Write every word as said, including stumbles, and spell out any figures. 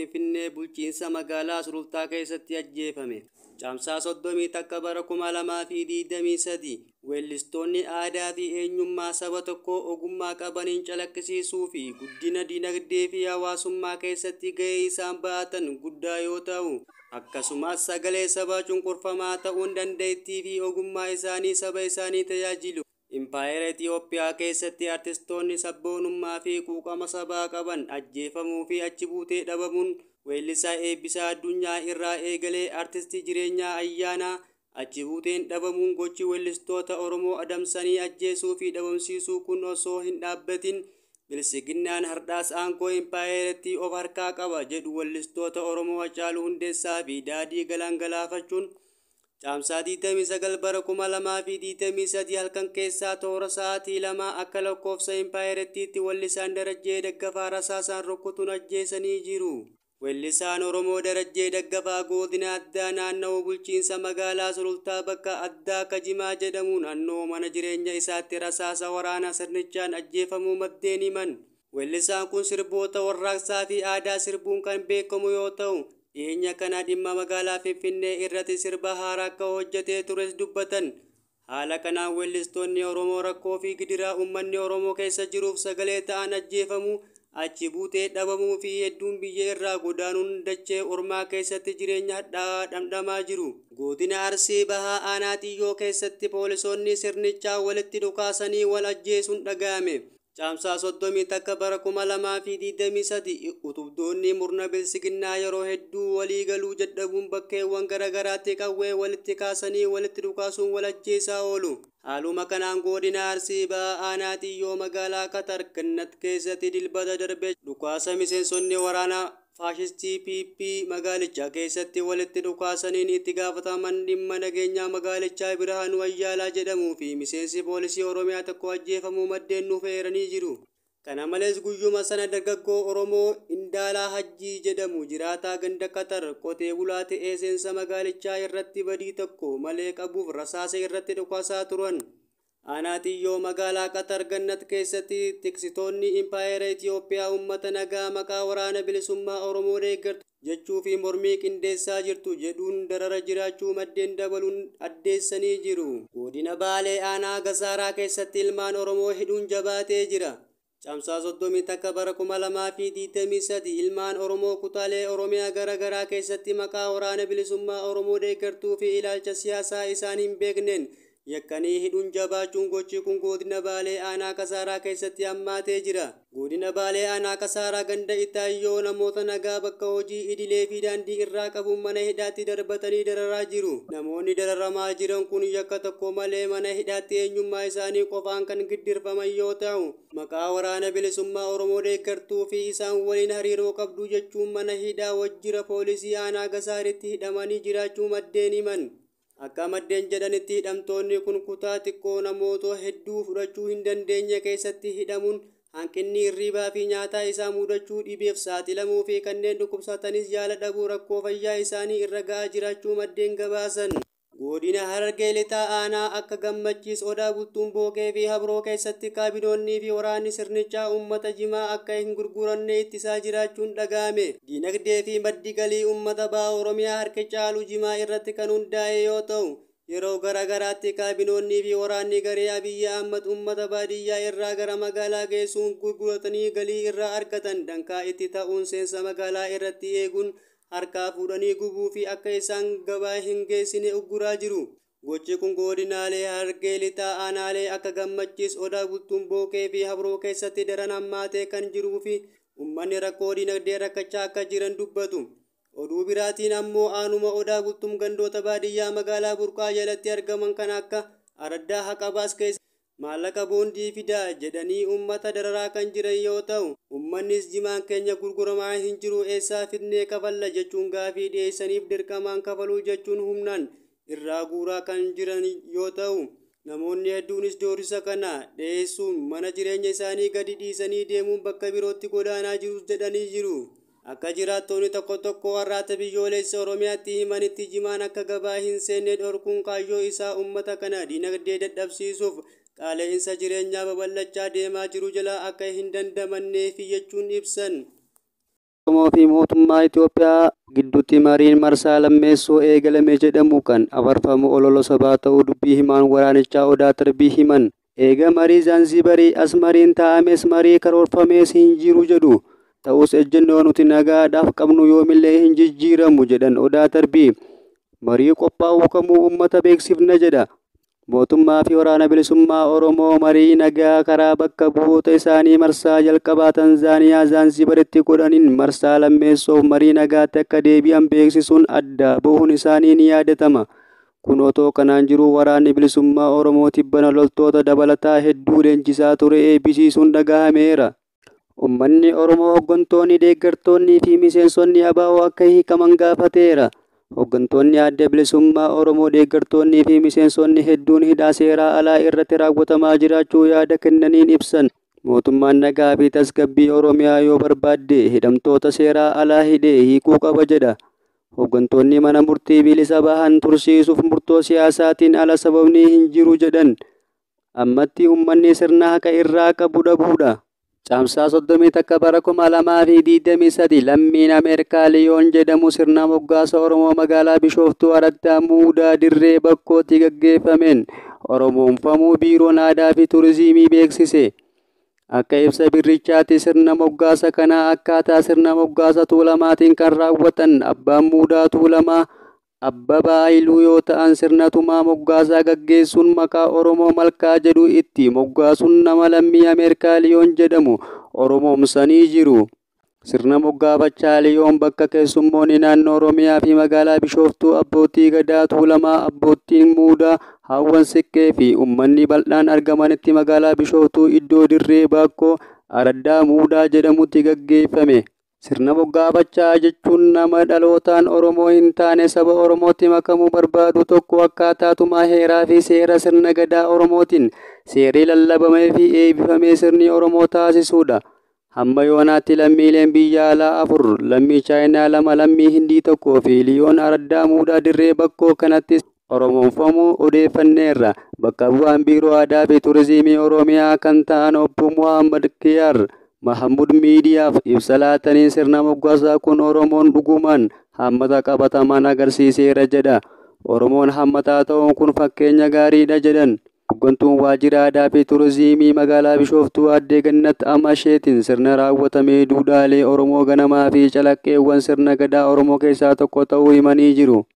Finfinnee bulchiinsa magaalaa Sulultaa keessatti ajjeefame. Caamsaa soddomii takka bara kuma lamaa fi digdamii sadii weellistoonni aadaa fi eenyummaa saba tokkoo ogummaa qabaniin calaqqisiisuu fi guddina dinagdee fi hawaasummaa keessatti gahee isaan ba'atan guddaa yoo ta'u, akkasumas sagalee sabaa cunqurfamaa ta'uun dandeettii fi ogummaa isaanii saba isaanii tajaajilu. Impaayera Itiyoophiyaa keessatti artistoonni sabboonummaa fi quuqama sabaa qaban ajjeefamuu fi achi buutee dhabamuun weellisaa Eebbisaa Addunyaa irraa eegalee artistii Jireenyaa Ayyaanaa achi buuteen dhabamuun gochi weellistoota Oromoo adamsanii ajjeesuu fi dhabamsiisuu kun osoo hin dhaabbatin bilisiginnaan hardhaas aangoo impaayeratti of harkaa qaba jedhu weellistoota Oromoo Hacaaluu Hundeessaa fi Daadhii Galaan galaafachuun Caamsaa digdamii sagal bara kuma lamaa fi digdamii sadii halkan keessaa toora sa'aatii lama akka lakkoofsa impaayerettiitti weellisaan Darajjee Daggafaa rasaasaan rukutuun ajjeesanii jiru. Weellisaan Oromoo Darajjee Daggafaa godina addaa naannawaa bulchiinsa magaalaa Sulultaa bakka addaa Kajimaa jedhamu naannoo mana jireenya isaatti rasaasa waraanaa sirnichaan ajjeefamuu maddeen himan. Weellisaan kun sirboota warraaqsaa fi aadaa sirbuun kan beekamu yoo ta'u, dhiyeenya kana dhimma magaalaa Finfinnee irratti sirba haaraa akka hojjetee tures dubbatan. Haala kanaan weellistoonni Oromoo rakkoo fi gidiraa uummanni Oromoo keessa jiruuf sagalee ta'an ajjeefamuu, achi buutee dhabamuu fi hedduun biyya irraa godaanuun dachee ormaa keessatti jireenya hadhaa'aa dhamdhamaa jiru. Godina Arsii Bahaa Aanaa Xiyyoo keessatti poolisoonni sirnichaa walitti dhukaasanii wal ajjeesuun dhaga'ame. Caamsaa soddomii takka bara kuma lamaa fi digdamii sadii utubdoonni murna bilisiginnaa yeroo hedduu walii galuu dadhabuun bakkeewwan garagaraatti qawwee walitti kaasanii walitti dhukaasuun wal ajjeesaa oolu. Haaluma kanaan godina Arsii Bahaa Aanaa Xiyyoo magaalaa Qatar Gannat keessatti dilbata darbe dhukaasa miseensonni waraanaa faashistii P P magaalichaa keessatti walitti dhukaasaniin itti gaafataman dhimma nageenyaa magaalichaa Birhaanuu Ayyaalaa jedhamuu fi miseensi poolisii Oromiyaa tokko ajjeefamuu maddeen nuuf eeranii jiru. Kana malees guyyuma sana dargaggoo Oromoo Indaalaa Hajjii jedhamu jiraataa ganda Qatar qotee bulaa ta'ee seensa magaalichaa irratti badii tokko malee qabuuf rasaasa irratti dhukaasaa turan. Aanaa Xiyyoo magaalaa Qatar Gannat keessatti tiksitoonni impaayera Itiyoophiyaa uummata nagaa maqaa waraana bilisummaa Oromoo deeggartu jechuu fi mormii qindeessaa jirtu jedhuun darara jiraachuu maddeen dabaluun addeessanii jiru. Godina Baalee Aanaa Gasaaraa keessatti ilmaan Oromoo hidhuun jabaatee jira. Caamsaa soddomii takka bara kuma lamaa fi digdamii sadii ilmaan Oromoo kutaalee Oromiyaa garagaraa keessatti maqaa waraana bilisummaa Oromoo deeggartuu fi ilaalcha siyaasaa isaan hin beekneen yakkanii hidhuun jabaachuun gochi kun godina Baalee Aanaa Kasaaraa keessatti hammaatee jira. Godina Baalee Aanaa Kasaaraa ganda Itaayyoo namoota nagaa bakka hojii idilee fi daandii irraa qabuun mana hidhaatti darbatanii dararaa jiru. Namoonni dararamaa jiran kun yakka tokko malee mana hidhaatti eenyummaa isaanii qofaan kan giddirfaman yoo ta'u, maqaa waraana bilisummaa Oromoo deeggartuu fi isaan waliin hariiroo qabdu jechuun mana hidhaa wajjira poolisii Aanaa Gasaaritti hidhamanii jiraachuu maddeen himan. Akka maddeen jedhanitti hidhamtoonni kun kutaa xiqqoo namoota hedduu fudhachuu hin dandeenye keessatti hidhamuun hanqinni hirribaa fi nyaataa isaa mudachuu dhibeef saaxilamuu fi kanneen dhukkubsatanis yaala dhabuu rakkoo fayyaa isaanii irra ga'aa jiraachuu maddeen gabaasan. Godina Harargee Lixaa Aanaa akka Gammachiis Odaa Bultuun Bookee fi Habroo keessatti kaabinoonnii fi waraanni sirnichaa uummata Jimaa akka hin gurguranne ittisaa jiraachuun dhaga'ame. Dinagdee fi maddi galii uummata Bahaa Oromiyaa harka caalu Jimaa irratti kan hundaa'e yoo ta'u, yeroo garagaraatti kaabinoonnii fi waraanni garee Abiyyi Ahmad uummata baadiyyaa irraa gara magaalaa geessuun gurguratanii galii irraa argatan danqaa itti ta'uun seensa magaalaa irratti eeguun harkaa fuudhanii gubuu fi akka isaan gabaa hin geessine ugguraa jiru. Gochi kun godinaalee Harargee Lixaa aanaalee akka Gammachiis Odaa Bultuun Bookee fi Habroo keessatti daran hammaatee kan jiruu fi uummanni rakkoo dinagdee rakkachaa akka jiran dubbatu. Oduu biraatiin ammoo aanuma Odaa Bultuun gandoota baadiyyaa magaalaa Burqaa jalatti argaman kan akka Araddaa Haqabaas keessa maallaqa boondii fidaa jedhanii uummata dararaa kan jiran yoo ta'u, uummannis Jimaan keenya gurguramaa hin jiru eessaa fidnee kafalla jechuun gaafii dhiyeessaniif dirqamaan kafaluu jechuun humnaan irraa guuraa kan jiran yoo ta'u, namoonni hedduunis doorisa kana dhiyeessuun mana jireenya isaanii gadi dhiisanii deemuun bakka birootti godaanaa jirus jedhanii jiru. Akka jiraattonni tokko tokko warraata biyyoolessa Oromiyaatti himanitti Jimaan akka gabaa hin seenne dhorkuun kaayyoo isaa uummata kana dinagdee dadhabsiisuuf qaala'insa jireenyaa babal'achaa deemaa jiru jala akka hin dandamanneef jechuun ibsan. Oromoo fi mootummaa Itoophiyaa gidduutti mariin marsaa lammeessoo eegalame jedhamu kan afarfamu ololo sabaa ta'uu dubbii himaan waraanichaa Odaa Tarbii himan. Eega marii Zaanzibarii as mariin taa'ames marii karoorfamees hin jiru jedhu. Ta'us ejjennoo nuti nagaadhaaf qabnu yoomillee hin jijjiiramu jedhan Odaa Tarbii. Marii qophaa'uu kamuu uummata beeksifna jedha. Mootummaa fi waraana bilisummaa Oromoo marii nagaa karaa bakka bu'oota isaanii marsaa jalqabaa Tanzaaniyaa Zaanzibaritti godhaniin marsaa lammeessoof marii nagaatti akka deebi'an beeksisuun adda bahuun isaanii ni yaadatama. Kun otoo kanaan jiru waraanni bilisummaa Oromoo tibbana loltoota dabalataa hedduu leenjisaa ture eebbisiisuun dhagahameera. Uummanni Oromoo hooggantoonni, deeggartoonni fi miseensonni A B O akka hiikaman gaafateera. Hooggantoonni adda bilisummaa Oromoo, deeggartoonni fi miseensonni hedduun hidhaa seeraa alaa irratti raawwatamaa jiraachuu yaada kennaniin ibsan. Mootummaan nagaa fi tasgabbii Oromiyaa yoo barbaadde hidhamtoota seeraa alaa hidhee hiikuu qaba jedha. Hooggantoonni mana murtii bilisa bahan tursiisuuf murtoo siyaasaatiin ala sababni hin jiru jedhan. Ammatti uummanni sirna haqa irraa qabu dhabuudha. Caamsaa soddomii takka bara kuma lamaa fi digdamii sadii lammiin Ameerikaa Liyoon jedhamu sirna moggaasa Oromoo magaalaa Bishooftuu Araddaa Muudaa Dirree Bakkootti gaggeeffameen Oromoonfamuu Biiroon Aadaa fi Turizimii beeksise. Akka ibsa birrichaatti sirna moggaasa kanaa akkaataa sirna moggaasa Tuulamaatiin kan raawwatan abbaan Muudaa Tuulamaa Abbabaa Haayiluu yoo ta'an sirna tumaa moggaasaa gaggeessuun maqaa Oromoo Malkaa jedhu itti moggaasuun nama lammii Ameerikaa Liyoon jedhamu Oromoomsanii jiru. Sirna moggaafachaa Liyoon bakka keessummoonni naannoo Oromiyaa fi magaalaa Bishooftuu abbootii gadaa Tuulamaa, abbootiin Muudaa, Hawwan Siqqee fi uummanni bal'aan argamanitti magaalaa Bishooftuu iddoo Dirree Bakkoo Araddaa Muudaa jedhamutti gaggeeffame. Sirna moggaafachaa jechuun nama dhalootaan Oromoo hin taane saba Oromootti makamuu barbaadu tokko akkaataa tumaa heeraa fi seera sirna gadaa Oromootiin seerri lallabamee fi eebbifamee sirni Oromoo taasisuudha. Hamma yoonaatti lammiileen biyya alaa afur, lammii Chaayinaa lama, lammii Hindii tokkoo fi Liyoon Araddaa Muudaa Dirree Bakkoo kanatti Oromoonfamuu odeeffanneerra. Bakka bu'aan Biiroo Aadaa fi Turizimii Oromiyaa kan ta'an obbo Muhammad Kiyaar Mahamud miidiyaaf ibsa laatanii sirna moggaasaa kun Oromoon dhugumaan hammata qabatamaan agarsiiseera jedha. Oromoon hammataa ta'uun kun fakkeenya gaariidha jedhan. Hooggantuun waajjira aadaa fi turizimii magaalaa Bishooftuu aadde Gannat Amasheetiin sirna raawwatamee duudhaalee Oromoo ganamaa fi calaqqeewwan sirna gadaa Oromoo keessaa tokko ta'uu himanii jiru.